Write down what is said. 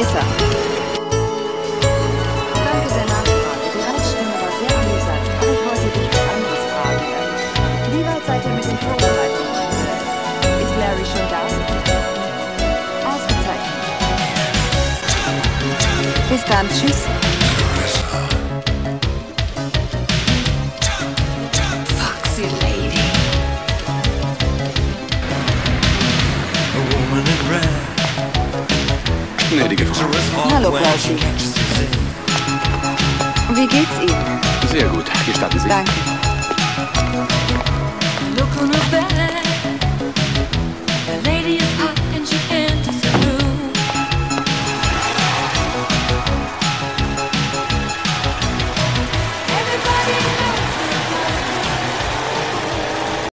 Theresa. Danke der Nachfrage. Die Reitstimme war sehr amüsant, aber ich wollte dich was anderes fragen. Wie weit seid ihr mit den Vorbereitungen? Ist Larry schon da? Ausgezeichnet. Bis dann, tschüss. Foxy Lady. A woman in red. Gnädige Frau. Hallo, Foxy. Wie geht's Ihnen? Sehr gut. Gestatten Sie. Danke.